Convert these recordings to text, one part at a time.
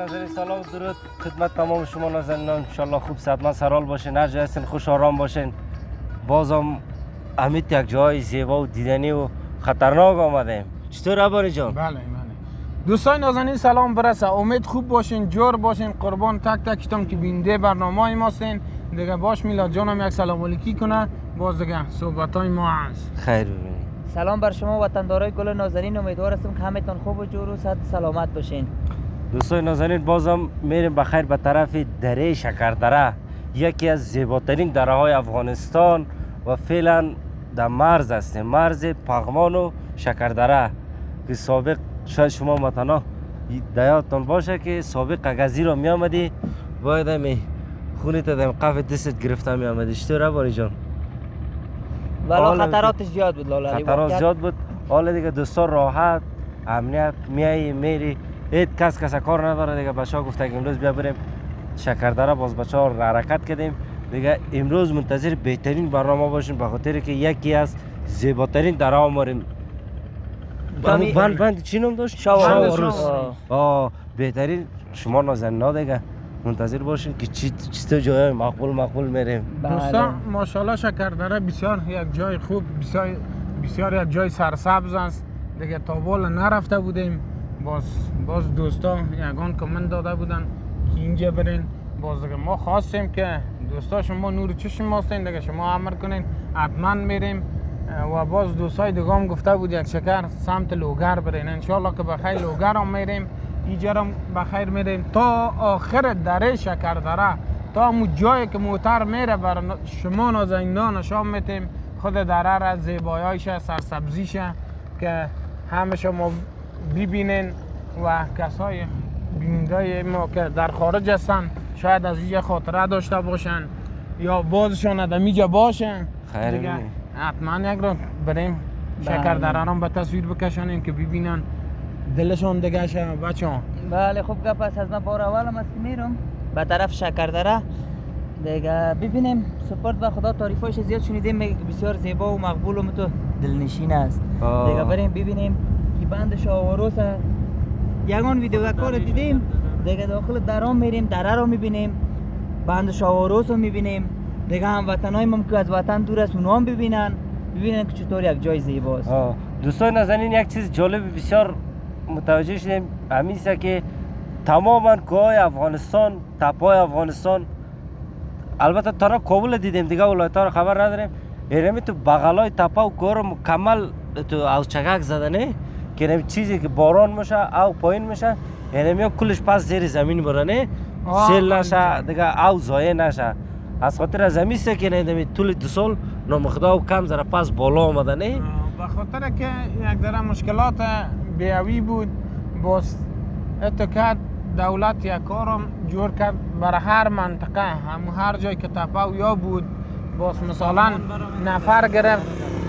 ناظرین سلام و درود خدمت تمام شما نازنینان. انشالله خوب صحتمند سرحال باشین، هر جای هستین خوش آرام باشین. بازم امید یک جای زیبا و دیدنی و خطرناک آمدیم. چطور عبانی جان؟ بله. دوستان نازنین سلام برسه، امید خوب باشین، جور باشین، قربان تک تکتون که بینده برنامه ما هستین. دیگه باش میلاد جانم یک سلام علیکی کنه، باز دیگه صحبت های ما هست. خیر ببینید. سلام بر شما وطندارای گل نازنین، امیدوار هستم که همتون خوب و جور و صحت سلامت باشین. دوستان نازنین بازم میریم بخیر به طرف دره شکردره، یکی از زیباترین دره های افغانستان و فعلا در مرز هستیم، مرز پغمان و شکردره که سابق شاید شما متنا دیاتون باشه که سابق اگر زیر می آمدی باید همی خونی تا دم قفل دستت گرفته می آمدی. چطور عبانی جان؟ ولی خطراتش زیاد بود لالا. خطرات زیاد بود. حالا دیگه دوستان راحت امنیت میایی میری، هیچ کس کار نداره دیگه. بچه‌ها گفته که امروز بیا بریم شکردره، باز بچه‌ها حرکت کردیم دیگه. امروز منتظر بهترین برنامه باشیم به خاطر که یکی از زیباترین دره‌ها ماریم. بند چی نام داشت؟ شاوروس. بهترین شما نازنینا دیگه منتظر باشین که چطور جای مقبول میریم. دوستان ماشاءالله شکردره بسیار یک جای خوب، بسیار یک جای سرسبز است دیگه. تا بالا نرفته بودیم، باز دوستا یگان کامنت داده بودن که اینجا برین. باز دیگه ما خواستیم که دوستا شما نور چشم ما هستین دیگه، شما امر کنین حتما میریم. و باز دوستای دیگه هم گفته بود یک شکر سمت لوگر برین، انشالله که بخیر لوگر هم میریم، اینجا هم بخیر میریم تا آخر دره شکردره، تا همون جایی که موتر میره بر شما نازنینان نشان میتیم خود دره را، زیباییش، سرسبزیش که همه شما ببینین و کسای بیننده ما که در خارج هستن شاید از اینجا خاطره داشته باشن یا بازشان ادمیجا باشن دیگه. حتما یک رو بریم شکردره را به تصویر بکشانیم که ببینن دلشون دیگه شه بچه ها. بله خوب گپ است. از من بار اولم است که میرم به طرف شکردره دیگه ببینیم. سپورت به خدا، تعریفایش زیاد شنیدیم بسیار زیبا و مقبول و متو دلنشین است. دیگه بریم ببینیم که بند شاوروس یگان ویدیو کار دیدیم دیگه. داخل درام میریم، دره رو میبینیم، بند شاوروس رو میبینیم دیگه. هم وطنای ما که از وطن دور است اونها هم ببینن که چطور یک جای زیباست. دوستان نازنین یک چیز جالب بسیار متوجه شدیم، همین است که تماما کوههای افغانستان، تپه‌های افغانستان، البته تا کابل دیدیم دیگه ولایت‌ها رو خبر نداریم، یعنی تو بغلای تپه و کوه رو مکمل تو از چگک زدنه که نمی چیزی که باران میشه او پایین میشه، یعنی میاد کلش پس زیر زمین برنه، سیل نشه دیگه او ضایع نشه. از خاطر از همین است که نه طول 2 سال نامخدا و کم زره پس بالا آمده نه، به خاطر که یک ذره مشکلات بیاوی بود. باز اتکاد دولت یک کارم جور کرد برای هر منطقه، هر جای که تپه و یا بود باز مثلا نفر گرفت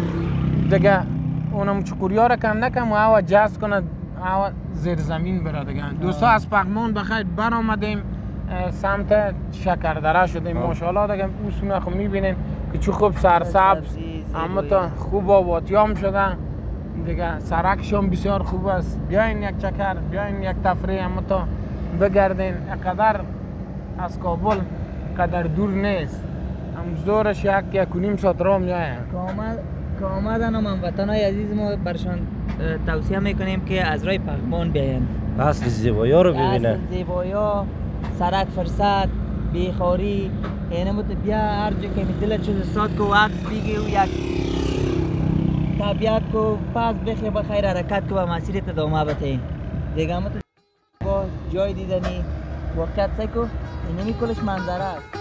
دیگه اونم چکوریا را کم نکم و او جست کنه او زیر زمین بره دیگه. دوستا از پغمان بخیر بر آمدیم سمت شکردره شدیم. ماشاءالله دیگه اوسونه خب میبینین که چه خوب سرسبز، اما تا خوب آبادیام شده دیگه. سرکشون بسیار خوب است. بیاین یک چکر، بیاین یک تفریح، اما تا بگردین. اقدر از کابل قدر دور نیست، هم زورش 1-1.5 ساعت را میایه. که آمدن و هموطنای عزیز ما برشان توصیه میکنیم که از راه پغمان بیاین، اصل زیبایی رو ببینن. اصل زیبایی، سرک فرصت، بیخاری، یعنی مت بیا هر جا که دلت شد استاد کو عکس بگی و یک طبیعت کو پاس بخیر بخیر حرکت کو و مسیرت ادامه بده دیگه. مت با جای دیدنی واقعیت سکو اینمی کلش منظره است.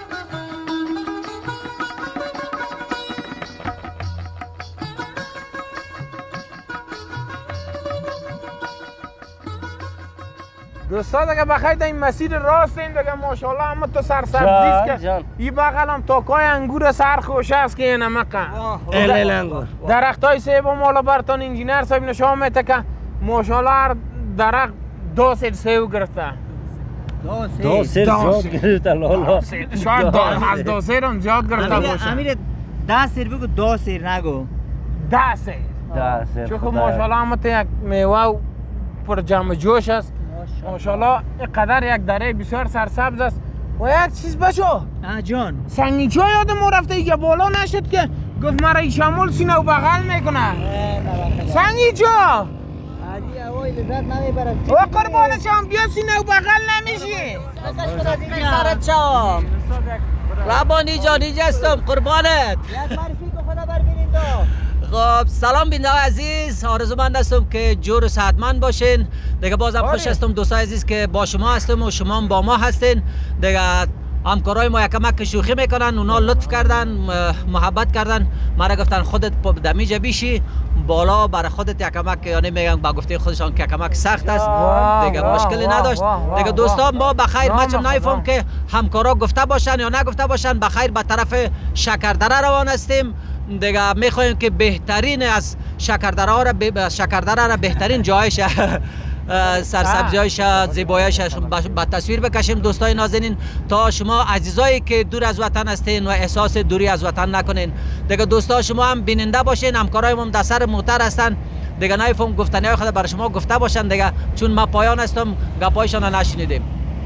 دوستا دیگه بخیر در این مسیر راست این دیگه ماشاءالله اما تو سرسبزیست که این بغل هم تاکای انگور سرخوش است که این نمکه ایل انگور درخت های سیب و مالا برتان انجینر صاحب نشان میده که ماشاءالله هر درخت 2 سیر سیب گرفته. 2 سیر زیاد گرفته لالا، شاید از 2 سیر هم زیاد گرفته باشه. امیر 10 سیر بگو، 2 سیر نگو. 10 سیر. چون خب ماشاءالله اما تو یک میوه پر جمع جوش است ماشاءالله اینقدر یک دره بسیار سرسبز است و یک چیز بچو جان سنگیچه یادم رفته اینجا بالا نشد که گفت مرا این شمال سینه و بغل میکنه سنگیچه عادی هوای لذت نمیبرد و قربان شم بیا سینه و بغل نمیشی سرت شام ربانی جان اینجا هستم قربانت. یک معرفی که خدا بربینید خب سلام بیننده عزیز، آرزومند هستم که جور و صحتمند باشین. دیگه بازم خوش هستم دوستای عزیز که با شما هستم و شما با ما هستین. دیگه همکارای ما یکمک شوخی میکنن، اونا لطف کردن، محبت کردن، مرا گفتن خودت دمیجه بیشی بالا برای خودت یکمک، یعنی میگن با گفته خودشان که یکمک سخت است دیگه مشکلی نداشت. دیگه دوستان ما بخیر، من چون نایفهم که همکارا گفته باشن یا نگفته باشن، بخیر به طرف شکردره روان هستیم. دیگه میخوایم که بهترین از شکردره را بهترین جایش سرسبزیایش زیباییش با تصویر بکشیم دوستای نازنین، تا شما عزیزایی که دور از وطن هستین و احساس دوری از وطن نکنین. دیگه دوستا شما هم بیننده باشین، همکارای ما در سر موتر هستن دیگه، نایفهم گفتنیای خود برای شما گفته باشن دیگه، چون ما پایان هستم گپایشان نشنیدیم.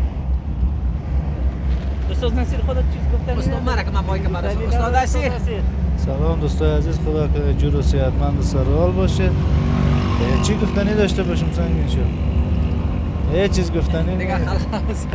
استاد نصیر خودت چیز گفتن؟ استاد مرا که من پای که برای استاد نصیر. سلام دوستای عزیز، خدا که جور و صحتمند و سرحال باشه. چی گفتنی داشته باشم سنگین شو؟ یه چیز گفتنی دیگه خلاص.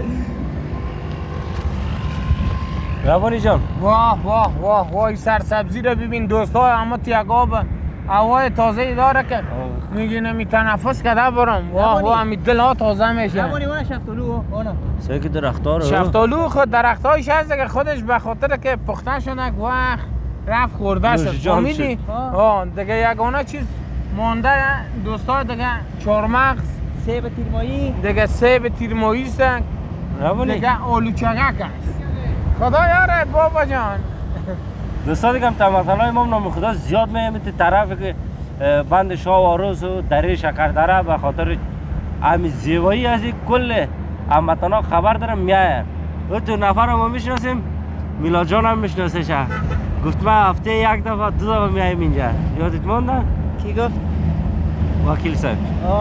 ربانی جان واه واه واه واه این سرسبزی رو ببین دوستای، اما تیگاب هوای تازه داره که میگی نمی تنفس کده برم. واه واه امی دل ها تازه میشه. ربانی اون شفتالو اونا سه که درختار شفتالو خود درختایش هست که خودش به خاطر که پخته شده یک وقت رفت خورده شد، فهمیدی؟ دیگه یگانه چیز مانده دوستا دیگه چهارمغز، سیب تیرمایی، دیگه سیب تیرمایی است، دیگه آلوچگک است. خدا یاره بابا جان. دوستا دیگه هم تمثالای ما نام خدا زیاد میگم تو طرف که بند شاه و آروز و دره شکردره به خاطر همین زیبایی از کل هموطنا خبر دارم میاین. و تو نفر ما میشناسیم، میلاد جان هم میشناسه شه. گفت ما هفته یک دفعه دو دفعه میایم اینجا. یادت مونده؟ کی گفت؟ وکیل صاحب.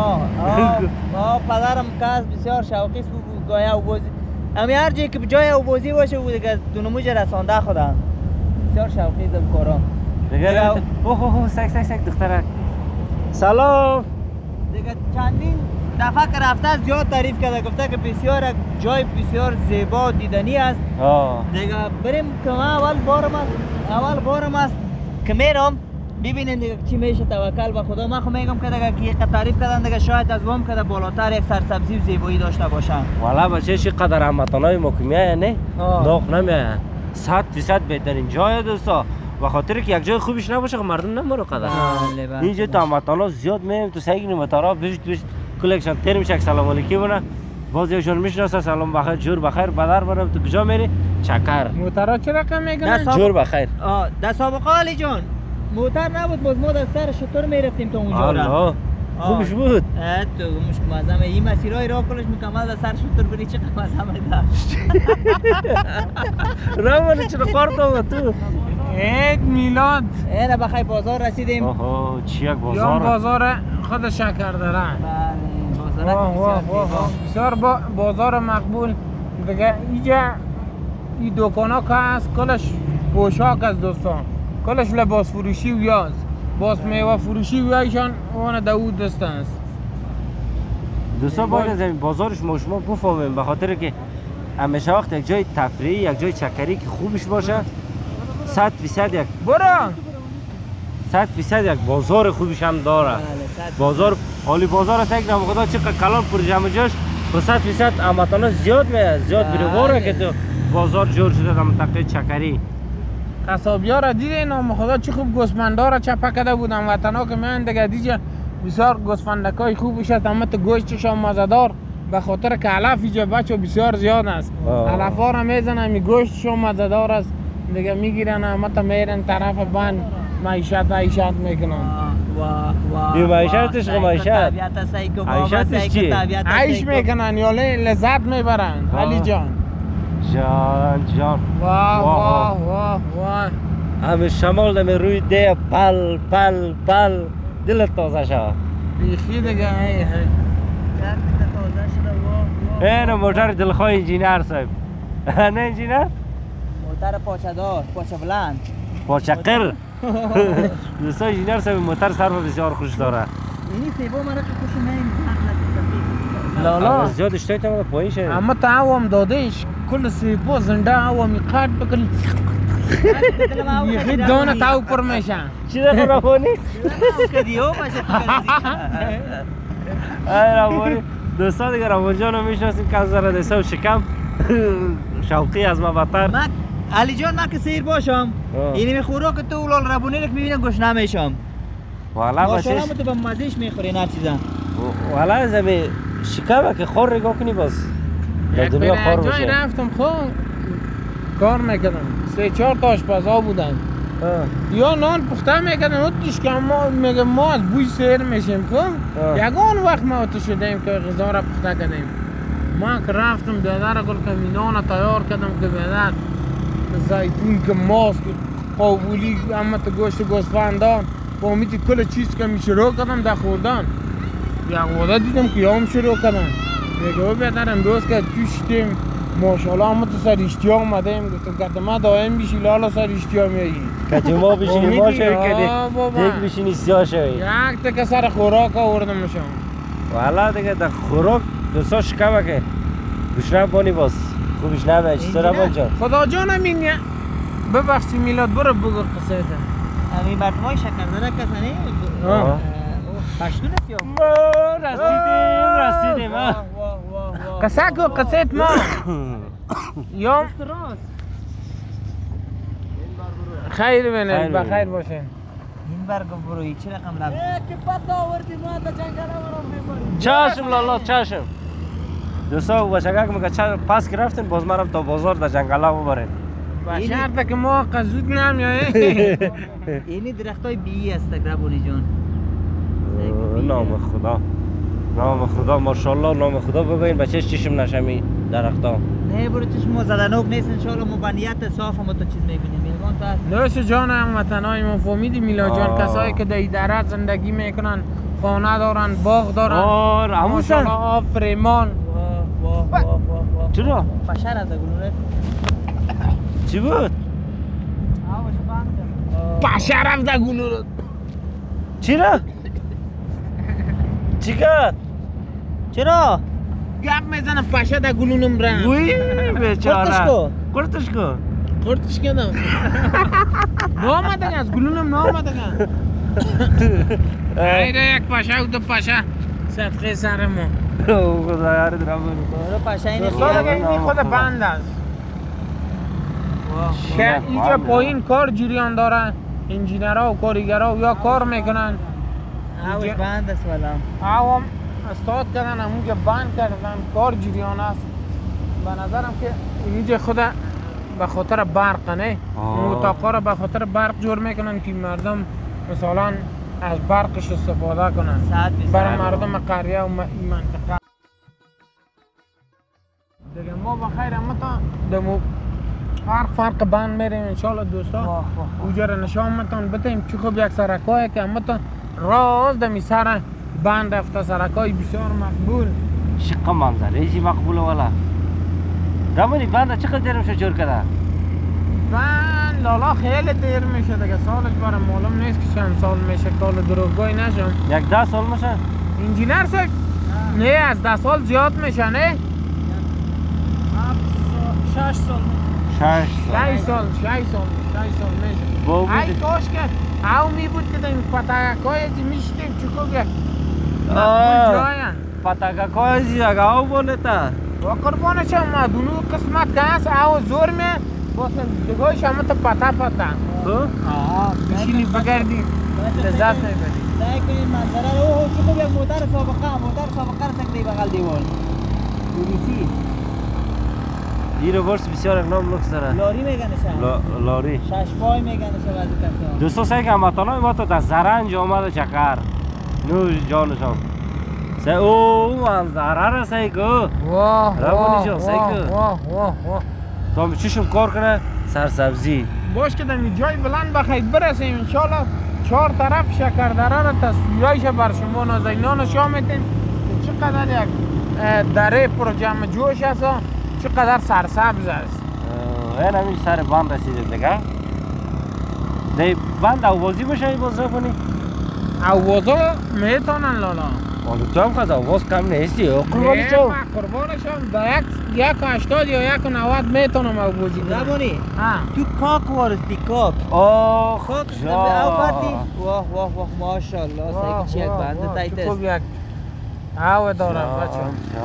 پدرم کس بسیار شوقی است بود گاهی اوبازی. امی هر جایی که جای اوبازی باشه بود دیگه دونموج رسانده خودم. بسیار شوقی است کارا. دیگه اوه سک دخترک. سلام. دیگه چندین دفعه که رفته زیاد تعریف کرده، گفته که بسیار جای بسیار زیبا دیدنی است. دیگه بریم که من اول بارم است که میرم ببینیم دیگه چی میشه. توکل به خدا. من خو میگم که دیگه که تعریف کردن دیگه شاید از وام که بالاتر یک سرسبزی و زیبایی داشته باشن. والا بچه چی قدر هموطنای ما که میاین نه داغ نمیاین. 100% بهترین جای دوستا، به خاطر که یک جای خوبش نباشه مردم نمیره قدر. اینجا تو هموطنا زیاد میایم تو سیگن متارا بیشت کلکشن تیر میشه سلام علیکم بنا باز یهشون میشناسه سلام بخیر جور بخیر بدر برم تو کجا میری چکر موترا چه رقم میگن جور بخیر. در سابقه علی جان موتر نبود، باز ما در سر شطور میرفتیم تا اونجا را. خوبش بود. تو مشکل مزمه این مسیرهای راه کنش مکمل در سر شطور بری چه مزمه داشت. روانی چرا قارت آمد تو؟ عید میلاد. اینه بخیر بازار رسیدیم. آها چی یک بازار؟ یا بازار خود شکردره. بله بازار بسیار بازار مقبول. دیگه اینجا این دکانا که هست کلش پوشاک از دوستان، کلش لباس فروشی و یاز باز میوه فروشی و یایشان اون داود دست است. دوستان باید از این بازارش ما شما بفهمیم، به خاطر که همیشه وقت یک جای تفریحی یک جای چکری که خوبش باشه 100% یک برو 100% یک بازار خوبش هم داره. بازار حالی بازار است یک نام خدا چقدر کلان پر جمع جاش و 100% هموطنا زیاد میاد زیاد بیرواره که تو بازار جور شده در منطقه چکری. قصابیا را دیدین نام خدا چه خوب گوسفندا را چپه کرده بودن وطنا که میان دیگه دیجا بسیار گوسفندکای خوبش است، اما تو گوشتشان مزه‌دار به خاطر که علف اینجا بچه بسیار زیاد است. علفا را میزنن می گوشتشان مزه‌دار است دیگه میگیرن اما تا میرن طرف بند معیشت میکنن. این معیشتش که معیشتش چی؟ عیش میکنن یا لذت میبرن. علی جان جان واه همه شمال دمی روی ده پل دلت تازه شد بیخی دیگه. تازه شده. اینو موتر دلخواه انجینر صاحب. نه انجینر؟ موتر پاچه دار، پاچه بلند. پاچه قر. دوستا انجینر صاحب موتر سر بسیار خوش داره. اینی سیبو مرا که خوش نیم لالا زیاد اشتایی تا پایین شد. اما تا عوام دادهش کل سیبو زنده عوامی قد بکن یخی دانه تاو پر میشن. چی ده رفانی؟ کدیو باشه. ای رفانی. دوستا دیگه رفان جان رو میشناسیم که از ذره دیسا و شکم شوقی از ما بدتر. من علی جان من که سیر باشم اینی میخورا که تو اولال ربونی رو میبینم گوش نمیشم. والا ماشاءالله باشش. تو به مزیش میخوری نه چیزا. والا از همه شکمه که خور رگاه کنی باز در یک دنیا بره خور جای باشه. رفتم خب کار میکردم 3-4 تا آشپزها بودن یا نان پخته میکردن اتش که ما از بوی سیر میشیم خب یگان وقت ما اتش شدیم که غذا را پخته کردیم. ما که رفتم بیادر گل که نان تیار کردم که بیادر زیتون که ماست که قابولی اما تو گوشت گوسفندان با امیدی کل چیز که می شروع کردم در خوردن. یک واده دیدم که یام شروع کردم میگه بیادر امروز که توشتیم ماشاءالله اما تو سر اشتیا آمدیم گفتم که ما دائم بیشی لالا سر اشتیا میایی که جمعه بشینی ما شوی که دیگه بشینی سیاه شوی. یک تکه سر خوراک آوردم میشم. والا دیگه در خوراک دوستا شکمه که گوشنه بانی باز خوبش نبه چی سر بان جان. خدا جانم این ببخشی میلاد برو بگو قصه تا همین مردمای شکرداره کسانی پشتون است یا؟ رسیدیم قصه کو قصه ما یا خیر بینید بخیر باشین. این برگو بروی چه رقم لبس؟ که پتا آوردی ما تا جنگل آورم چشم لالا چشم. دوستا بچگک میگه پس که رفتین باز مرم تا بازار در جنگل ها ببرین. بشرطه که ما قزود نمیاییم. اینی درختای بیهی است ربونی جان. نام خدا نام خدا ماشاءالله نام خدا بگوین بچهش چشم نشمی درختا. نه برو چشم ما زدنوک نیست انشالله ما بنیت صاف ما تو چیز میبینیم یلگان تو نوش جان هموطنای ما فهمیدی میلا جان کسایی که در ایدارت زندگی میکنن خانه دارن باغ دارن هموسن آفریمان چرا؟ پشر از گلوره چی بود؟ پشر از گلوره چرا؟ چی کرد؟ چرا؟ گپ میزنه پشه در گلونم رم وی بیچاره قرتش کو قرتش کردم نامدن از گلونم نامدن ایده یک پشه و دو پشه صدقه سر ما خدا یاری درم برو پشه اینه این خود بند است که اینجا پایین کار جریان داره انجینرها و کارگرها یا کار میکنن اوش بند است ولی عوام استاد کردن همونجا بند کردن کار جریان است به نظرم که اینجا خود به خاطر برق نه اتاقا را به خاطر برق جور میکنن که مردم مثلا از برقش استفاده کنن برای مردم قریه و این منطقه دیگه ما بخیر اما تا دمو فرق بند میریم انشالله دوستا اوجا را نشان میتون بتیم چی خوب یک سرکایی که اما تا راز دمی سر بند رفته سرکای بسیار مقبول شقه منظره ایجی مقبوله والا رمونی بند چقدر دیر میشه جور کرده؟ بند لالا خیلی دیر میشه دیگه سالش برای معلوم نیست که چند سال میشه کال دروغگوی نشم یک 10 سال میشه؟ انجینر سک؟ نه از 10 سال زیاد میشه نه؟ 6 سال 6 سال میشه ای کاش که او می بود که این پتاکای از میشتیم چکو گه پتاکای از یک او بونه تا و قربانه شما دونو قسمت که هست او زور می باسم دگاهش همه تا پتا بشینی بگردی لذت میبری سعی کنید منظره رو چکو یک موتر سابقه رو سکتی بغل دیوال پولیسی این روبرس بسیار اقنام لکس داره لاری میگنه لاری 6 پای میگنه بعضی کسا دوستا سعی که هموطنای ما تو در زرنج آمده چکر نو جانشان سعی او منظره را سعی که روانی جان سعی که تا به چشم کار کنه سرسبزی باش که دمی جای بلند بخواید برسیم انشالله 4 طرف شکردره را تصویرایش بر شما نازینان شما میتین چقدر یک دره پر جمع جوش است چقدر سرسبز است. این همین سر بند رسیدیم دیگه. دی بند آوازی بشه باز کنی؟ آوازا میتونن لالا. حالا تو هم که آواز کم نیستی قربانی چو؟ نه قربانشم در یک 80 یا 190 میتونم آوازی کنم. ربانی تو کاک وارستی کاک. آخ کاک جا. اوقاتی. واه واه واه ماشاءالله سایک چی یک بنده تایت است. یک آو دارم بچه.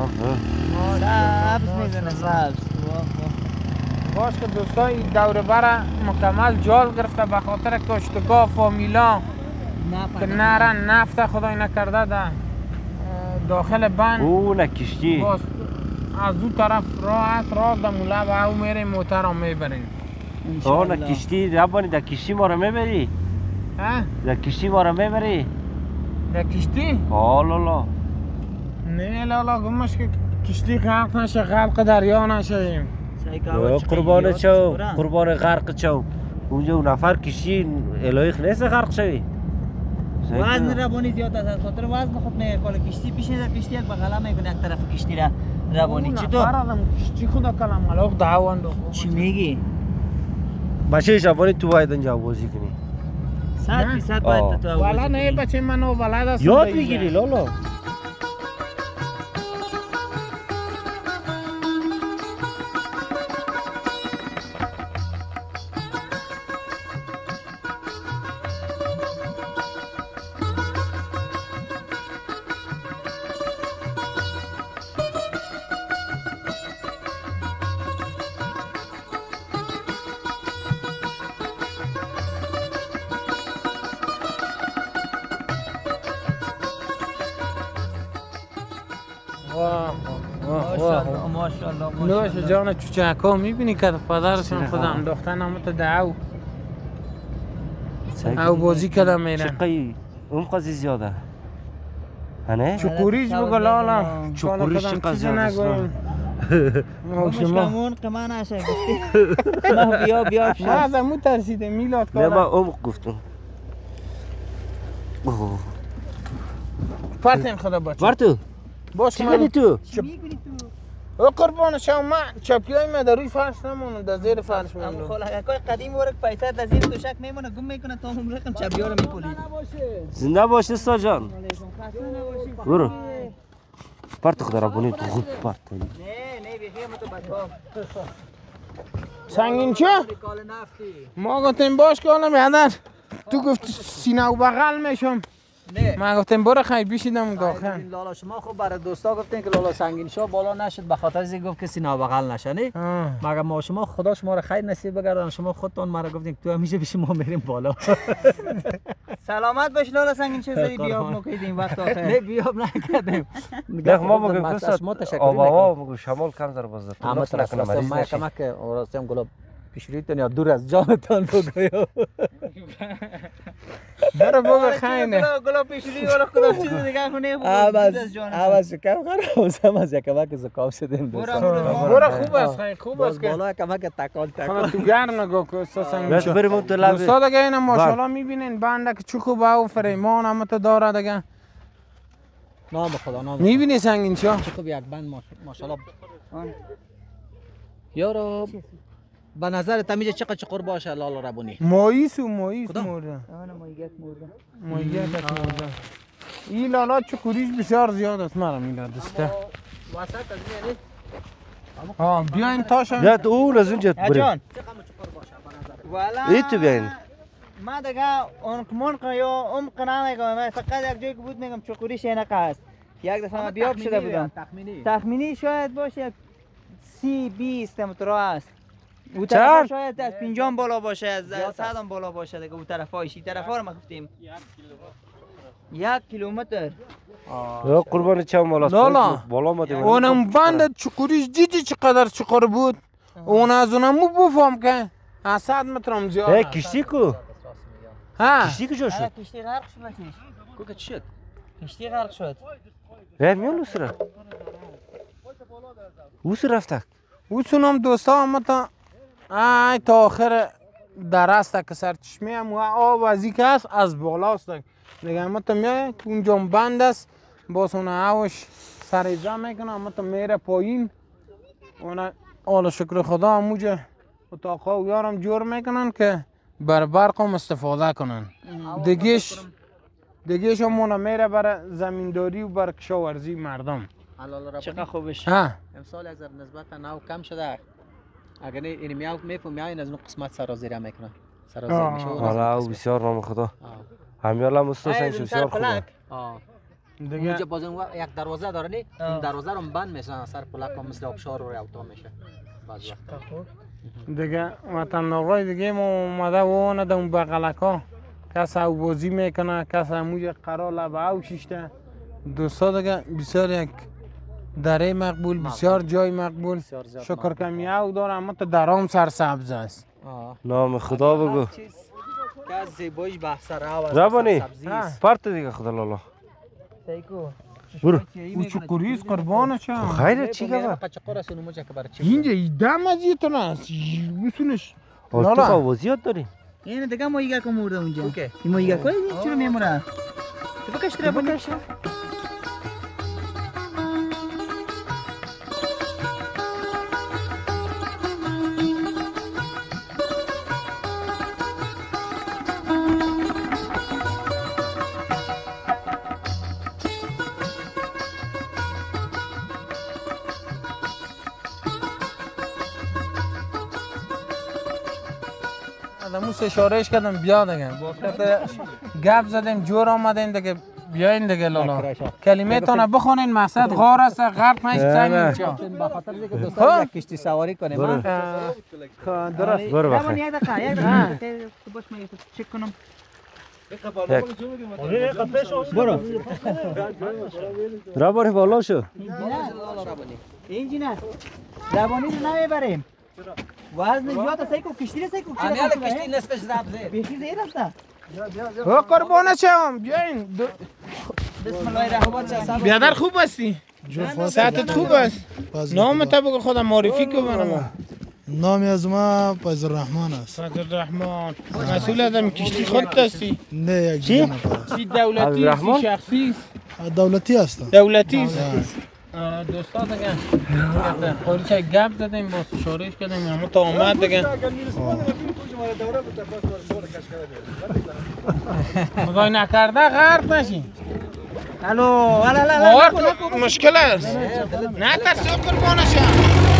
سبز میزنه سبز. واه واه. باش که دوستان این دور بره مکمل جال گرفته به خاطر کشتگاه فامیلا که نرن نفت خدای نکرده در داخل بند. او نکشتی. باز از اون طرف راه هست راه در موله و او میریم موتر هم میبریم. او نکشتی ربانی در کشتی ما رو میبری؟ ها؟ در کشتی ما رو میبری؟ در کشتی؟ لالا نه لالا گمش که کشتی غرق نشه غرق دریا نشیم. قربان چو قربان غرق چو اونجا اون نفر کشتی الهیخ نیست غرق شوی. وزن ربانی زیاد است از خاطر وزن خود میکنه کشتی پیش در کشتی یک بغلا میکنه یک طرف کشتی را ربانی چطور؟ کشتی خدا کلام ملاق دعوان دو. چی میگی؟ بچه شبانی تو باید اینجا بازی کنی. 100% باید تو والا نه بچه منو بلد است. یاد میگیری لالا. ماشاءالله نوش جان چوچکا میبینی که پدرشون خدا انداختن همه تو دعو او بازی کردن میرن. چقی اون قضی زیاده هنه؟ چکوریش بگو لالا. چکوریش چقدر زیاده است مشکمون قما نشه گفتی ما بیا ما از امو ترسیده میلاد نه کارم من اون گفتم پرتیم خدا بچه برتو باش چی کنی تو؟ او قربان شما من چپی های من در روی فرش نمونم در زیر فرش میمونم. خلاقای قدیم ورک پیسه در زیر دوشک میمونه گم میکنه تا هم رقم چپی ها رو میپولید. زنده باش استا جان. برو پرت خدا را بونید خود پرت نه بخیم تو بچه سنگین چه؟ ما گفتیم باش که حالا بیادر تو گفت سینه و بغل میشم. نه ما گفتیم برو خیلی بیشیدم داخل. لالا شما خب برای دوستا گفتین که لالا سنگین شو بالا نشد به خاطر از گفت که سینه بغل نشه نه مگر ما شما خدا شما رو خیر نصیب بگردن شما خودتون مرا گفتین که تو همیشه پیش ما میریم بالا. سلامت باش لالا سنگین چه زدی بیاب مکیدیم وقت آخر. نه بیاب نکردیم. دیگه ما بگیم قصد ما تشکر آب هوا بگو شمال کم در باز اما ترسم ما کمک راستم گلاب پیشریتون یا دور از جانتان بگویم. برو بگو خیلی گلاب پیشری ولی خدا چیز دیگه کنه عوض کم خراب از یک کمک زکام شدیم دوستان. برو خوب است خیلی خوب است که بالا کمک تکان خدا تو گرم نگو که سنگین بس بریم اون تو لب دوستا دیگه اینا ماشاءالله میبینین بنده که چوکو باو فریمان همه تو داره دیگه نام خدا نام میبینی سنگین چه خوب یک بند ماشاءالله یارو به نظر تمیز چقدر چقور باشه لالا ربونی ماییس مورده مایگت مرده مایگت مرده این لالا چکوریش بسیار زیاد است مرا میلاد دسته وسط از میانی ها بیاین تاشم یا تو اون از اونجا بریم جان چقدر چقور باشه به نظر والا ای تو بیاین ما دیگه اون کمون یا قناه میگم فقط یک جایی که بود میگم چکوریش اینقه است یک دفعه ما بیاب شده بودم تخمینی شاید باشه 30-20 متر است او طرف شاید از 50 بالا باشه از 100 بالا باشه دیگه او طرفایش این طرفا رو ما گفتیم 1 کیلومتر یا قربان چم لالا بالا ما دیدیم اونم بند چکوریش دیدی چقدر چکور بود اون از اونم بفهم که از 100 متر هم زیاد ای کشتی کو ها کشتی کجا شد کشتی غرق شد بچیش کو چی شد کشتی غرق شد ای میون اسرا اوس رفته اوسونم دوستا هم تا ای تا آخر درسته که سرچشمه هم آب از این که هست از بالاست دیگه هم تا میای اونجا بند است باز اون هواش سریزه میکنه اما تو میره پایین اون حالا شکر خدا هموجه اتاقا و یارم جور میکنن که بر برق هم استفاده کنن دیگهش همونه میره برای زمینداری و بر کشاورزی مردم. چقدر خوبش. امسال از نسبت نو کم شده. اگر این میاو میفهمی از اون قسمت سرازیری میکنن. سرازیر میشه. حالا بسیار نام خدا. همیالا مستوسن بسیار خوبه. دیگه اونجا باز یک دروازه داره نی اون دروازه رو بند میشن سر پلک هم مثل آبشار رو اوتا میشه بعض وقت دیگه وطن آقای دیگه ما اومده و اون اون بغلکا کس او بازی میکنه کس هموی قرار لبه او شیشته دوستا دیگه بسیار یک دره مقبول بسیار جای مقبول شکر کمی او داره اما تو درام سرسبز است. نام خدا بگو که از زیبایش بحث رو زبانی پرت دیگه خدا لالا برو او چکوریز قربانه چه خیره چی گفت اینجا ایدم از یه تنه است بسونش تو آوازیات داری اینه دیگه ما ایگه که مرده اونجا این ما ایگه که چرا میمونه تو بکش را بکش موس اشارهش کردم بیا دیگه گپ زدیم جور آمدین دیگه بیاین دیگه لالا کلمه تونه بخونین مقصد غار است غرق نشید اینجا به خاطر اینکه دوستان یک کشتی سواری کنیم درست برو بخیر یک دقیقه تو باش من چک کنم برو رابانی بالا شو اینجینا رابانی رو نمیبریم وزن زیاد است کو کشتی است کو امیال کشتی نصفش زبزه بیخی زیر است او قربانه شم بیاین بسم الله الرحمن الرحیم بیادر خوب هستی ساعتت خوب است نام تا بگو خودم معرفی کن برام نامی از ما فیض الرحمن است. فیض الرحمن مسئول ازم کشتی خودت هستی؟ نه یک جنه چی دولتی است شخصی است؟ دولتی است. دولتی است. دوستا دیگه پلیس گپ زدیم با شورش کردیم اما تا اومد دیگه خدای نکرده غرق نشین الو مشکل است نه ترسی قربانه شم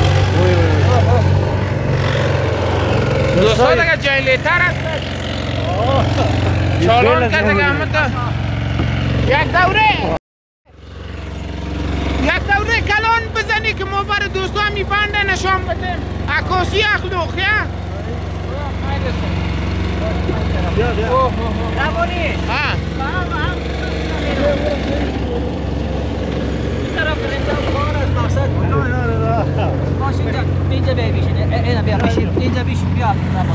دوستا دیگه جای لیتر است چالان کرد دیگه اما تا یک دوره کلان بزنی که ما برای دوستا همی بنده نشان بدیم عکاسی اخلاق رابانی اینجا بیا بیشین اینجا بیشین بیا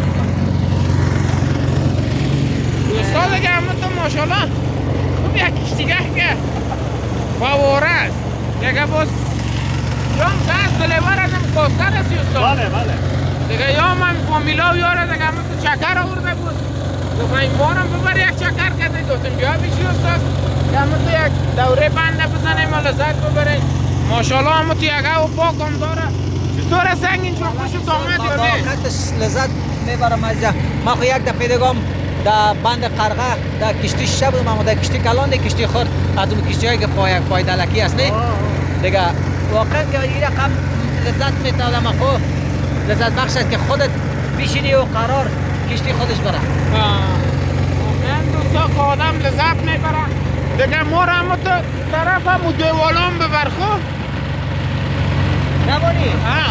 دوستا دیگه اما تو ماشالله خوب یک کشتیگه که فواره است دیگه باز یا هم ساز دلیور ازم کاستر هستی استاد بله دیگه یا هم فامیلا و یاره دیگه همه تو چکر آورده بود گفتم این بارم ببر یک چکر کرده گفتم بیا بیشی استاد که همه تو یک دوره بنده بزنیم و لذت ببریم ماشالله همه تو یک و پاک هم داره چطور سنگین چوکوش و تامت یا نه؟ لذت میبرم از ما خو یک دفعه دیگم در بند قرغه در کشتی شب بودم اما در کشتی کلان در کشتی خود از اون کشتی هایی که پایدلکی است نه دیگه واقعا که این رقم لذت میتونه ما خو لذت بخش است که خودت بشینی و قرار کشتی خودش بره این دوستا که آدم لذت میبره دیگه ما را همه طرف هم و دیوالان ببر خو نبانی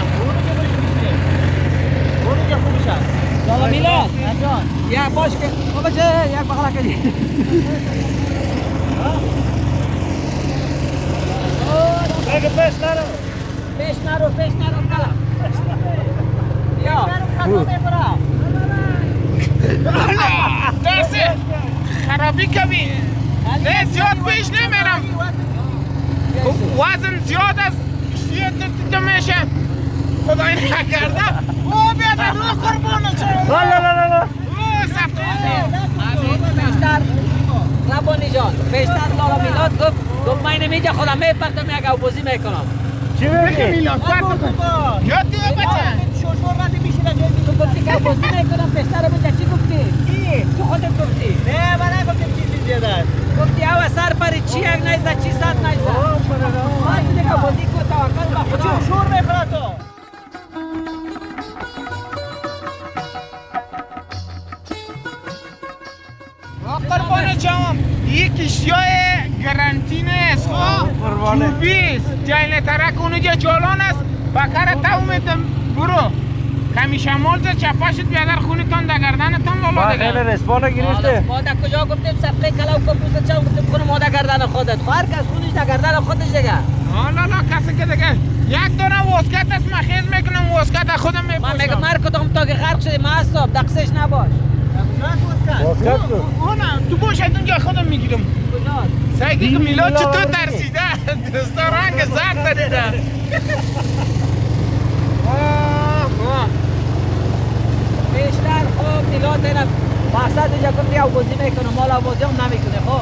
اونو که خوبش هست بابا میلاد یک باش که بابا چه یک بخلا کردی بگه پیش نرو کلا یا درسته خرابی کبی نه زیاد پیش نمیرم وزن زیاد است کشتی میشه خدای نکرده او بیادر رو قربانه چه لا او سفته زبانی جان پیشتر لالا میلاد گفت من نمیجا خودم میپرتم یک بازی میکنم. چی میگی؟ میلاد یاد دیگه بچه شور وقتی میشینه جایی تو گفتی که بازی میکنم پیشتر بوده چی گفتی؟ کی؟ تو خودت گفتی؟ نه من نگفتم چیزی زیاده است. گفتی او سر پری چی یک نیزه چی صد نیزه. ما دیگه بازی کو توکل به خدا. شور میکنه تو. قربان جام یک کشتیای گرانتین است چوبی است جایل ترک اونجا جولان است بکر تا اومدم برو کمی شمال زد چپاشت بیادر خونتان در گردنتان لالا دیگه خیلی رسپانه گرفته ما در کجا گفتیم صفقه کلاو کپوزت چه گفتیم خونه ما در گردن خودت هر کس خودش در گردن خودش دیگه لالا کسی که دیگه یک دونه واسکت است من خیز میکنم واسکت خودم میپوشم من میگم هر کدام تا که غرق شدی معصب دقسش نباش واسکت کو تو باشد اونجا خودم میگیرم سعیدی که میلاد چطور ترسیده دوستا رنگ زرد داده بیشتر خوب میلاد اینم مقصد اینجا گفتی او بازی میکنه مال او بازی هم نمیکنه خب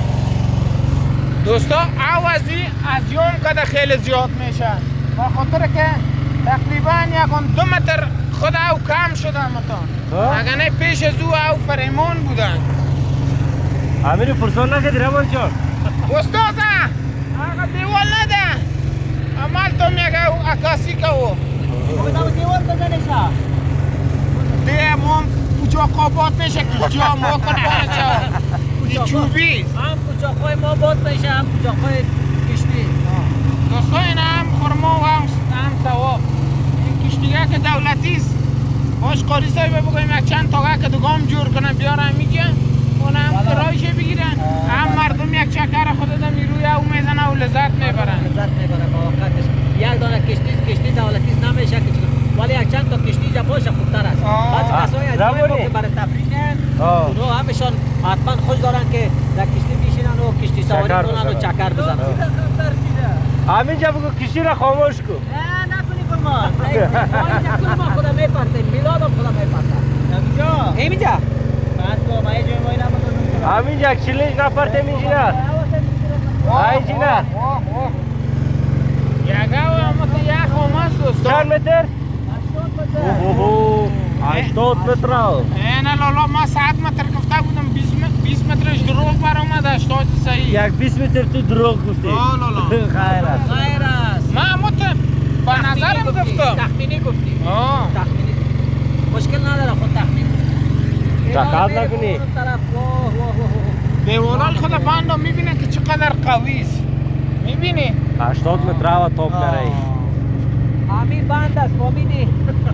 دوستا عوضی از یوم کده خیلی زیاد میشه با خاطر که تقریبا یکم 2 متر خود او کم شده متان اگر نه پیش از او فریمون بودن امیر فرسان نکردی رمان جان استاده آقا دیوال نده عمل تو میگه او عکاسی که او دیوار بزنش دیمون کجا قابات میشه کجا ما قربان چه چوبی هم کجاخوی ما باد میشه هم کجاخوی کشتی دوستا این هم خرما و هم ثواب این کشتیگه که دولتی است باش قاری صاحب بگویم یک چند تاگه که دوگام جور کنه بیارم میگه اون هم کرایش بگیرن هم مردم یک چکر خود دمی روی او میزنه و لذت میبرن لذت میبره با وقتش یک دانه کشتی دولتی نمیشه که ولی یک چند تا کشتی جا باشه خوبتر است بعضی کسایی از ما که برای تفریح نه اونها همشان حتما خوش دارن که در کشتی میشینن و کشتی سواری کنن و چکر بزنن همینجا بگو کشتی را خاموش کن نه نکنی فرمان ما خدا میپرتیم میلاد هم خدا میپرتیم اینجا بس کو ما جای وای نمیدونم همینجا چیلنج نپرتیم اینجا اینجا یگه و همه یک خاموش دوستا چند متر؟ 80 متر نه لالا ما 100 متر گفته بودم 20 مترش دروغ برآمد 80 صحیح یک 20 متر تو دروغ گفتی لالا خیر است خیر است ما متر به نظرم گفتم تخمینی گفتی آه تخمینی مشکل نداره خود تخمین چقدر نکنی دیوالان خود بند میبینه که چقدر قوی است میبینی 80 متر و توپ نره همین بند است فهمیدی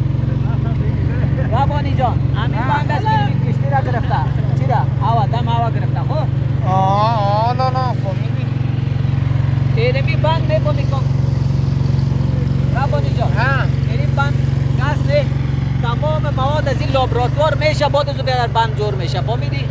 ربانی جان همین بند است که کشتی را گرفته چی را هوا دم هوا گرفته خب لالا فهمیدی اینمی بند میکنی کن ربانی جان این بند اصل تمام مواد از این لابراتوار میشه بعد از بیادر بند جور میشه فهمیدی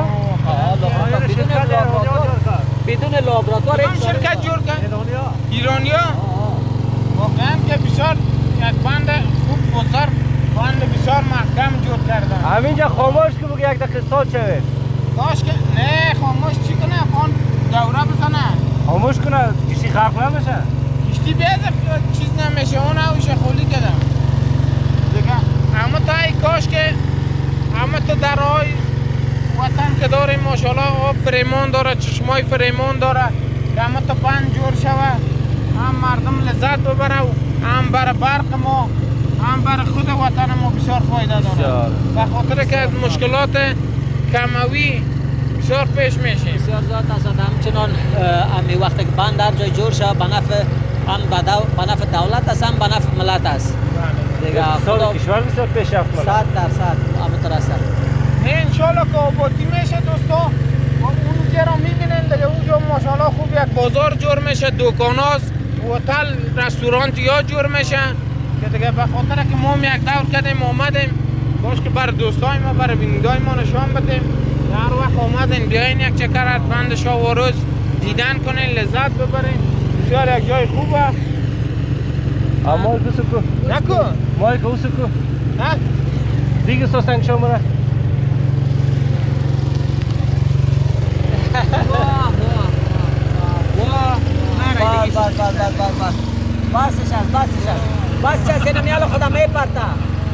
بدون لابراتوار این شرکت جور کرد ایرانیا واقعا که بسیار یک بند خوب بزرگ بند بسیار محکم جور کردن همینجا خاموش که بگو یک دقیقه ساعت شوه داشت که نه خاموش چی کنه خان دوره بزنه خاموش کنه کشتی خرق نمیشه کشتی بیاده چیز نمیشه اون اوشه خولی کردم دیگه اما تا ای کاش که اما تو درهای وطن که داره ماشاءالله آب فریمون داره چشمای فریمون داره که اما تو بند جور شوه هم مردم لذت ببره و هم برای برق ما هم برای خود وطن ما بسیار فایده داره به خاطر که از مشکلات کموی بسیار پیش میشه بسیار زیاد است همچنان امی وقتی که بند در جای جور شد به نفع هم به نفع دولت است هم به نفع ملت است دیگه خدا کشور بسیار پیشرفت کنه 100% همینطور است نه انشالله که آبادی میشه دوستا اونجا رو میبینن دیگه اونجا ماشاءالله خوب یک بازار جور میشه دکاناست هتل رستوران یا جور میشه که دیگه به خاطر که ما یک دور کردیم آمدیم باش که برای دوستای ما برای بینندای ما نشان بدیم هر وقت آمدین بیاین یک چکر از بند شاه و روز دیدن کنین لذت ببرین بسیار یک جای خوبه مال کسو کو نکو مال کسو کو ها دیگه سوسنگ شما را بسش است بس چه سینمیال خودم میپرتا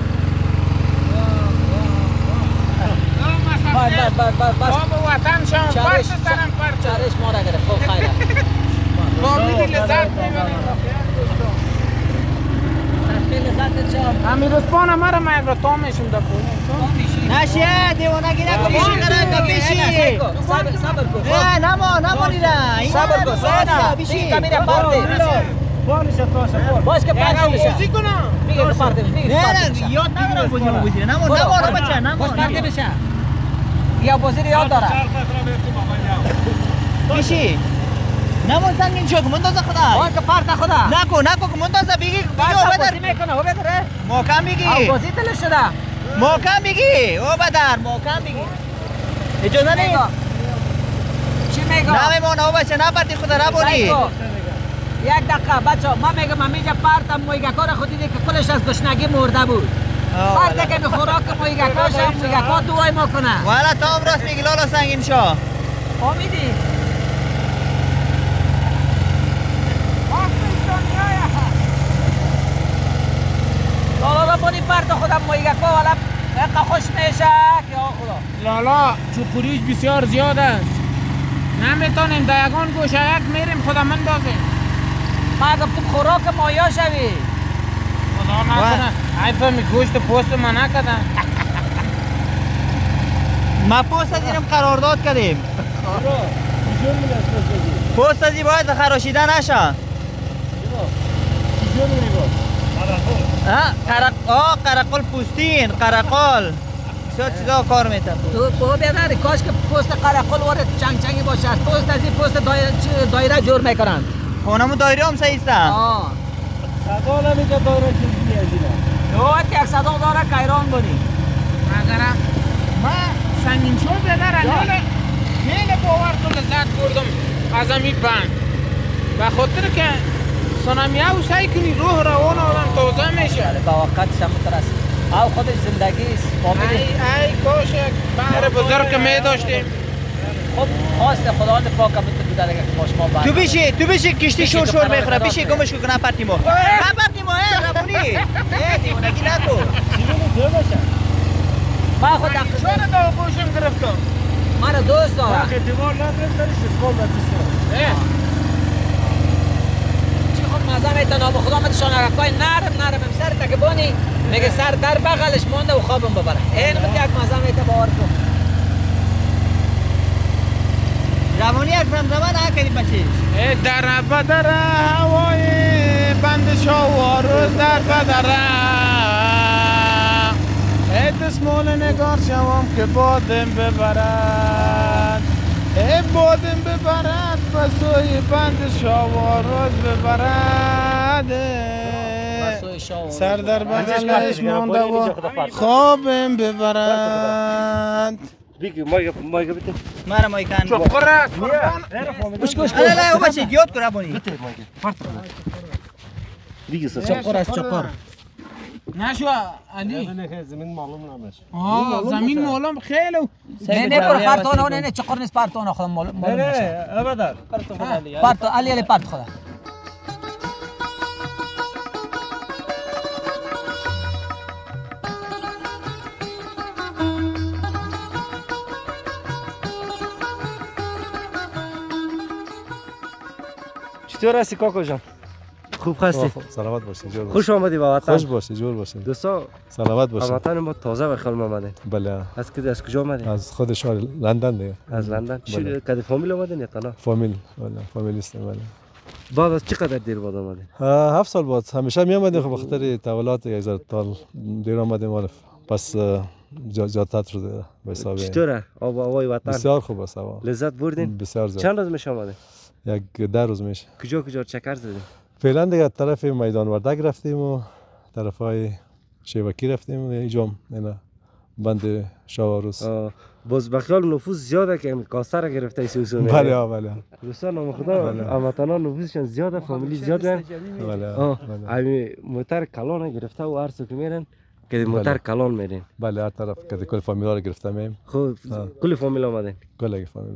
بس بابا وطن شما چارش پرت سرم پرت چارش ما را گرفت خب خیره با میدی لذت میبریم لذت چه همین رسپان مرا من را تا میشم در پونه نشه دیوانگی نکن بیشی قرار بیشی صبر کن نه نمانی را صبر کن سینا بیشی کمیره پرده باش که پرده بشه بازی کنم میگه که پرده بشه میگه نه یاد نگیرم بازی نمون بچه باش پرده بشه یا بازی رو یاد داره بیشی نمون سنگین شو که مندازه خدا باش که پرده خدا نکو که مندازه بگی بازی میکنه او بدره محکم بگی بازی دلش شده محکم بگی او بدر محکم بگی اجازه نیست چی میگه نمیمونه او بچه نپرتی خدا نبونی یک دقیقه بچه ما میگم امیجا پرتم مویگکا را خود دیدی که کلش از گشنگی مرده بود پرده که به خوراک مویگکاش هم مویگکا دوای ما کنه والا تا هم راست میگی لالا سنگین شو فهمیدی؟ لالا بانی پرده خودم مویگکا والا اقا خوش میشه که آقا خدا لالا چوپوریش بسیار زیاد است نمیتونیم در یگان گوشه یک میریم خدا مندازیم ما گفتم خوراک مایا شوی خدا نکنه عیفه گوشت پوست ما نکدن ما پوست از اینم قرارداد کردیم پوست ازی باید خراشیده نشه قرقل پوستین قرقل بسیار چیزا کار میتن تو بیادر کاش که پوست قرقل وارد چنگ چنگی باشه پوست از این پوست دایره جور میکنن خونمو دایره هم سایسته صدا نمیگه دایره چیزی از اینا تو یک صدا داره کایران بودی اگر ما سنگین شو بیادر خیلی باور تو لذت بردم از امی بند و خاطر که سونامیه و سعی کنی روح روان آدم تازه میشه با وقتش هم مترسیم او خودش زندگی است ای کاش یک بحر بزرگ می داشتیم خب خواست خداوند پاک هم بوده دیگه باش ما بعد تو بشی کشتی شور شور میخوره بشی گمش کن نپرتیمو نپرتیمو ربونی دیونگی نکو ما خود شور دا گوشم گرفتم من دوست دارم اعتبار ندارم سرش اسکال بسیار چی خود مزه میتن آب خدا متشان رکای نرم سر تکبانی میگه سر در بغلش مونده و خوابم ببره این بود یک مزه میتن باور کن روانی یک زمزمه نکنی بچه در بدر هوای بند شاو روز در بدر ای دسمال نگار شوام که بادم ببرد ای بادم ببرد بسوی بند شاو روز ببرد سر در بغلش مانده و خوابم ببرد بیگی مایگا بیتی مرا مایکن چقدر است کش او بچه یاد کن ربونی بیگی سر چقدر است چقدر نشو علی زمین معلوم نمیشه زمین معلوم خیلی نه پر پارتون نه چقدر نیست پارتون خودم معلوم نه ابدا پارتون علی پارت خدا چطور هستی کاکا جان؟ خوب هستی؟ سلامت باشین جور باشین خوش آمدی به وطن. خوش باشی جور باشین دوستا سلامت باشین وطن ما تازه به خیال آمدین. بله از کجا آمدین؟ از خود شهر لندن دیگه از لندن. بله. کدی فامیل آمدین یا تنها؟ فامیل بله فامیل است بله بعد از چقدر دیر بعد آمدین؟ 7 سال بعد همیشه می اومدیم خب بخاطر تولات یک ذره سال دیر آمدیم ولی پس زیادتر شده به حساب چطوره آب و هوای وطن؟ بسیار خوب است هوا لذت بردین؟ بسیار زیاد چند روز میشه آمدین؟ یک 10 روز میشه کجا چکر زدین؟ فعلا دیگه طرف میدان وردک رفتیم و طرفای شیوکی رفتیم و اینجا اینا بند شاوروز باز بخیال نفوذ زیاده که کاسه را گرفته ایسوسو میره. بله بله دوستان نام خدا هموطنان نفوذشان زیاده فامیلی زیاده. بله بله موتر کلان گرفته و هر سو که میرن که موتر کلان میرین. بله هر طرف که کل فامیل ها رو گرفته میم خب کل فامیل آمدین؟ کل فامیل بله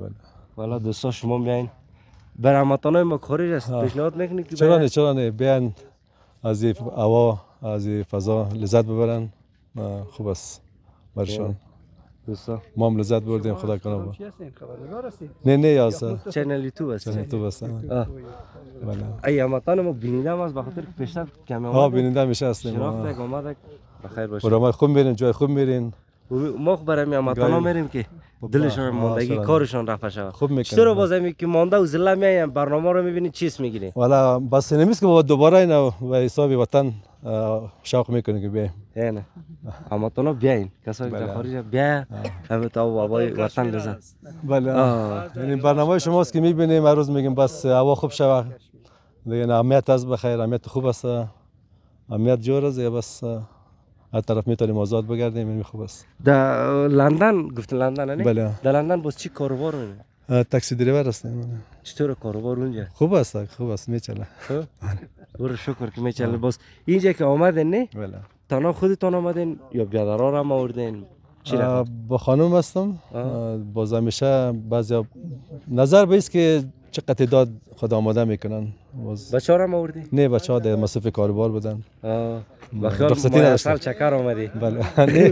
والا دوستا شما بیاین بر هموطنای ما خارج است پیشنهاد میکنید که چرا نه بیان از این هوا از این فضا لذت ببرن خوب است برشان دوستا ما هم لذت بردیم خدا کنه نه یاسا چنل یوتیوب است تو بس بله ای هموطن ما بیننده است بخاطر که پیشتر کمی اومد بیننده میشه هستیم شناخت اومد بخیر باشه برای خوب میرین جای خوب میرین ما برای هموطنا میریم که دلشون ماندگی کارشون رفته شود خوب میکنن چطور بازمی که مانده و زله میایم برنامه رو میبینید چیز میگیریم والا بس نمیست که با دوباره اینا به حساب وطن شوق میکنه که بیایم نه هموطنا بیاین کسایی که خارج بیا همه تا بابای وطن لذت بله یعنی برنامه شماست که میبینیم هر روز میگیم بس هوا خوب شود دیگه امنیت از بخیر امنیت خوب است امنیت جور است بس هر طرف میتونیم آزاد بگردیم این خوب است در لندن گفت لندن نه بله در لندن باز چی کاروبار میکنی تاکسی دریور هستیم چطور کاروبار اونجا خوب است میچله برو شکر که میچله باز اینجا که آمدین نه بله تنها خودتون آمدین یا بیادرها هم آوردین چی رقم با خانم هستم باز همیشه بعضی نظر به است که چقدر تعداد خود آماده میکنن بچه ها هم آوردی؟ نه بچه ها در مصرف کاروبار بودن با خیال مایصل چکر آمدی؟ بله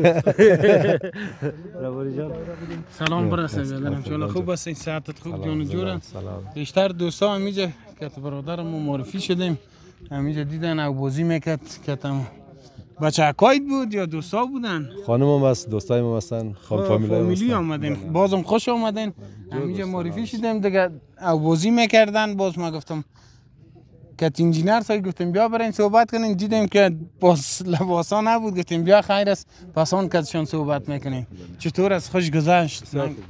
ربوری جان سلام برسه بیادرم چون خوب هستین ساعتت خوب جون جوره بیشتر دوستا همیجا که برادرم معرفی شدیم همیجا دیدن او بازی میکرد که تم بچه اکاید بود یا دوستا بودن خانم هم هست دوستای هم هستن فامیلی آمدین بازم خوش آمدین همیجا معرفی شدیم دیگه او بازی میکردن باز ما گفتم که انجینر سای گفتم بیا برین صحبت کنین دیدیم که باز لباسا نبود گفتیم بیا خیر است پس اون کدشان صحبت میکنیم چطور از خوش گذشت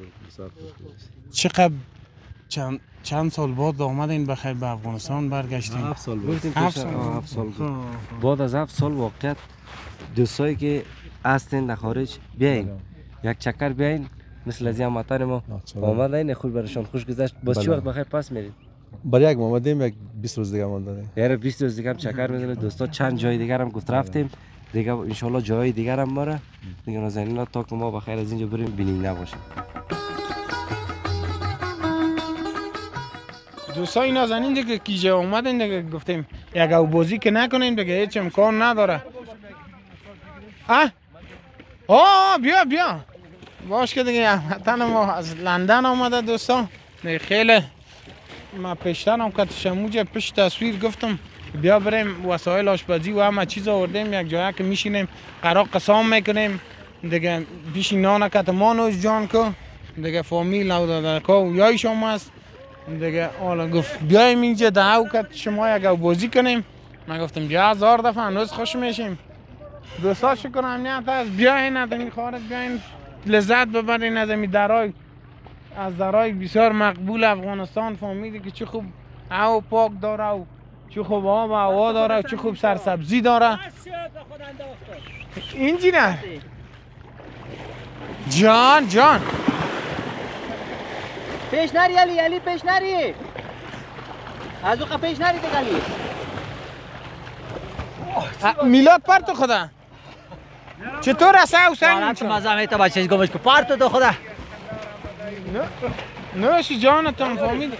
چقدر چند سال بعد آمدین بخیر به افغانستان برگشتیم 7 سال بود 7 سال بعد از 7 سال واقعیت دوستایی که هستین در خارج بیاین یک چکر بیاین مثل از هموطن ما آمدین خود برشان خوش گذشت باز چی وقت بخیر پس میرید برای یک ما آمدیم یک 20 روز دیگه مونده یعنی 20 روز دیگه هم چکر میزنه دوستا چند جای دیگر هم گفت رفتیم دیگه ان شاء الله جای دیگر هم ماره دیگه نازنین تا که ما بخیر از اینجا بریم بیننده باشیم دوستای نازنین دیگه کیجا اومدن دیگه گفتیم یک او بازی که نکنین دیگه هیچ امکان نداره بیا باش که دیگه وطن ما از لندن آمده دوستا دیگه خیلی ما پیشتر هم که شموجه پیش تصویر گفتم بیا بریم وسایل آشپزی و همه چیز آوردیم یک جایی که میشینیم قرار قسام میکنیم دیگه بیشی نان کتمانوش جان که دیگه فامیل او دادرکا و یایش هم هست دیگه حالا گفت بیایم اینجا دعو که شما یک بازی کنیم من گفتم بیا 1000 دفعه هنوز خوش میشیم دوستا شکر امنیت هست بیاین از این خارج بیاین لذت ببرین از این درای از درای بسیار مقبول افغانستان فهمیدی که چه خوب هوا پاک داره و چه خوب آب و هوا داره و چه خوب سرسبزی داره انجینر جان پیش نری علی پیش نری از اوقا پیش نری دیگه علی میلاد پرتو خدا چطور است او سنگ تو مزه میتا بچهش گمش که پرتو تو خدا نوشی جانتان فهمید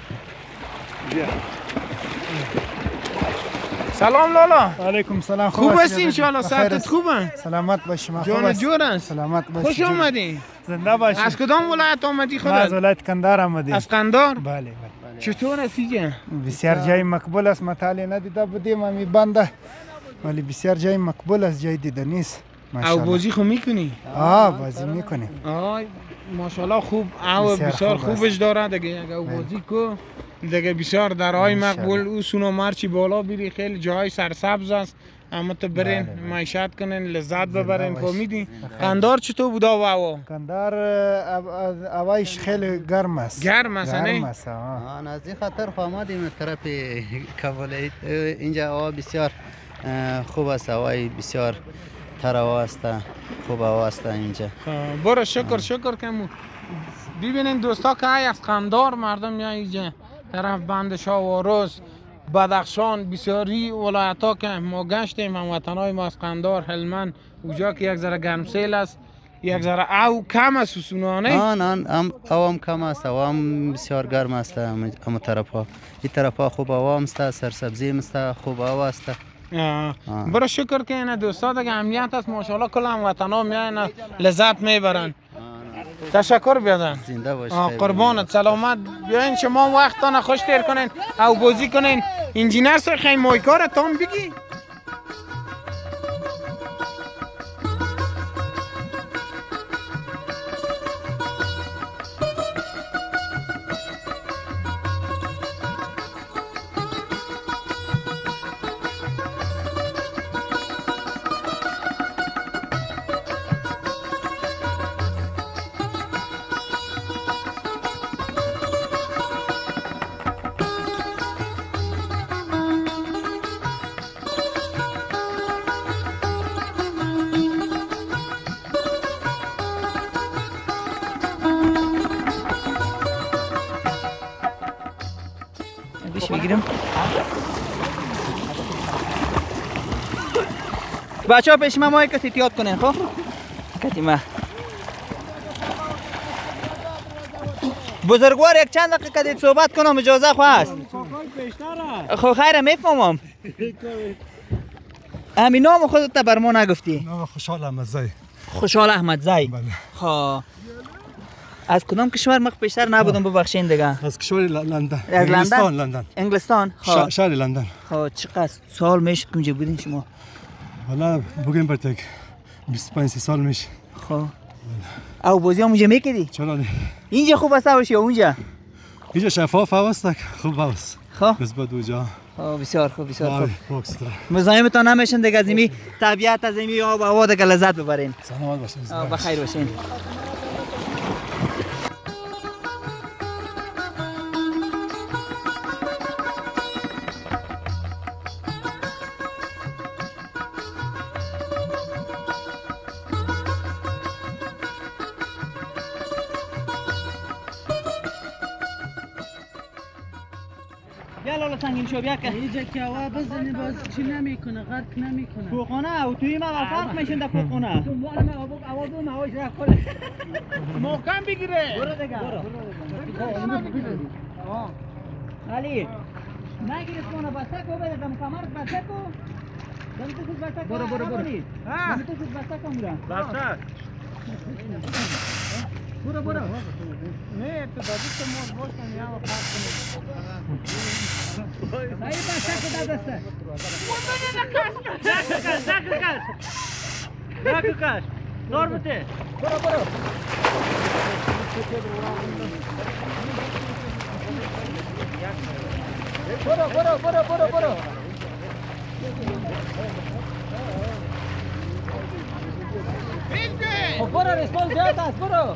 سلام لالا علیکم سلام خوب هستی انشاءالله صحتت خوبه سلامت باشی ما جان جور است سلامت باشی خوش آمدی زنده باشی از کدام ولایت آمدی ما از خودت ولایت قندار آمدیم از قندار بله چطور است اینجا بسیار جای مقبول است مطالعه ندیده بودیم امی بنده ولی بسیار جای مقبول است جای دیدنی است او بازی خو میکنی بازی میکنیم ماشاءالله خوب او بسیار خوبش داره دیگه یک او بازی کو دیگه بسیار درهای مقبول او سونو مرچی بالا بری خیلی جای سرسبز است اما تو برین معیشت کنین لذت ببرین فهمیدی قندار چطور بود هوا قندار هوایش خیلی گرم است گرم است از این خاطر آمدیم طرف کابل اینجا هوا بسیار خوب است هوای بسیار تر هوا است خوب هوا است اینجا برو شکر کمو ببینین دوستا که از قندار مردم میان اینجا طرف بند شاوروز بدخشان بسیاری ولایت‌ها که ما گشتیم هموطنای ما از قندار هلمند اونجا که یک ذره گرمسیل است یک ذره او کم است سوسونانه. آن هم کم است، هوا هم بسیار گرم است. اما طرف ها این طرف ها خوب هوا است، سرسبزی است، خوب هوا است. برو شکر که اینا دوستا دیگه امنیت است ماشاءالله، کل هموطنا میاین لذت میبرن. تشکر بیادن. زنده باشید. قربانت، سلامت بیاین شما وقتتان خوش تیر کنین او بازی کنین. انجینر سر خیلی مایکار تام بگی. بگیرم. بچه ها پیش ما کسی احتیاط کنین. خب کتیمه بزرگوار یک چند دقیقه دید صحبت کنم اجازه خو هست. خب خیره میفهمم. همین نام خودت بر ما نگفتی؟ نام خوشحال احمدزی. خوشحال احمدزی. بله. خب از کدام کشور مخ پیشتر نبودم ببخشین دیگه؟ از کشور لندن. از لندن. انگلستان. خب شهر لندن. خب چقدر سال میشد که اونجا بودین شما؟ والا بگیم برات 25 سال میشه. خب او بازی هم اونجا میکردی؟ چرا نه؟ اینجا خوب است یا اونجا؟ اینجا شفاف است، خوب است. خب نسبت اونجا. بسیار خوب بسیار خوب. خوب. مزاحمتان نمیشن دیگه، از این طبیعت از این آب و هوا دیگه لذت ببرین. سلامت باشین. بخیر باشین. سنگین شو بیا که اینجا که هوا بزنی باز چی نمیکنه، غرق نمیکنه. کوخانه او توی ما فرق میشن در کوخانه. تو مال ما هوا بو ما هواش راه کله. محکم بگیره. برو دیگه. علی نگیرید کنه بسته کو بده دم کمر بسته کو. دم تو بسته کو. برو. ها دم تو بسته کو میرا. بسته. برو. نه تو دادی تو مور باش کنی هوا فرق کنی. ای بسته کو دسته. نکش. دور بده. برو. برو. برو ریسپانس زیاد است. برو.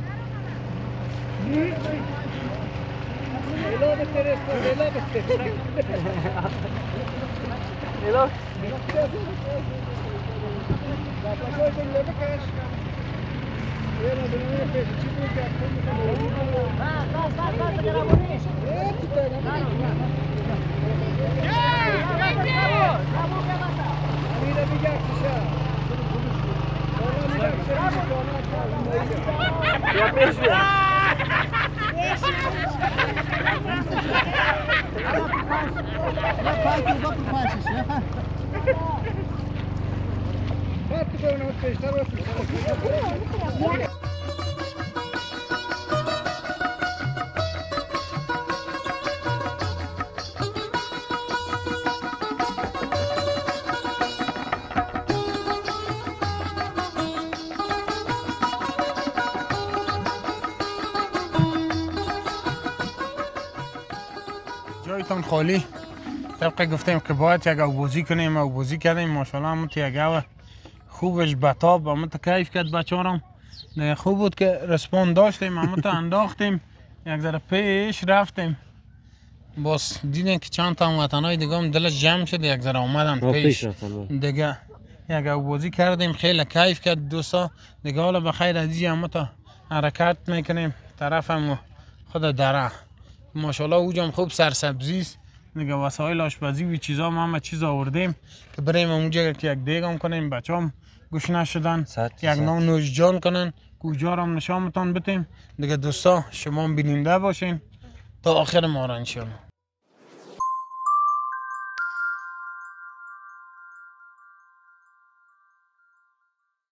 جایتان خالی. طبق گفتیم که باید یک بازی کنیم و بازی کردیم. ماشاءالله همون یک خوبش بتاب و همون کیف کرد بچه‌ام. خوب بود که رسپاند داشتیم، همون انداختیم یک ذره پیش رفتیم. باز دیدیم که چند تا وطنای دیگه هم دلش جمع شد، یک ذره اومدن پیش دیگه یک بازی کردیم. خیلی کیف کرد دوستا دیگه. حالا بخیر از اینجا همون حرکت میکنیم طرف هم خود دره. ماشاءالله اوجا خوب سرسبزی است، دیگه وسایل آشپزی و چیزا ما همه چیز آوردیم که بریم اونجا که یک دیگ هم کنیم بچه‌ام گوش نشدن یک نوع نوش جان کنن کجا رو هم نشانتان بدیم دیگه دوستا شما بیننده باشین تا آخر ما را انشالله.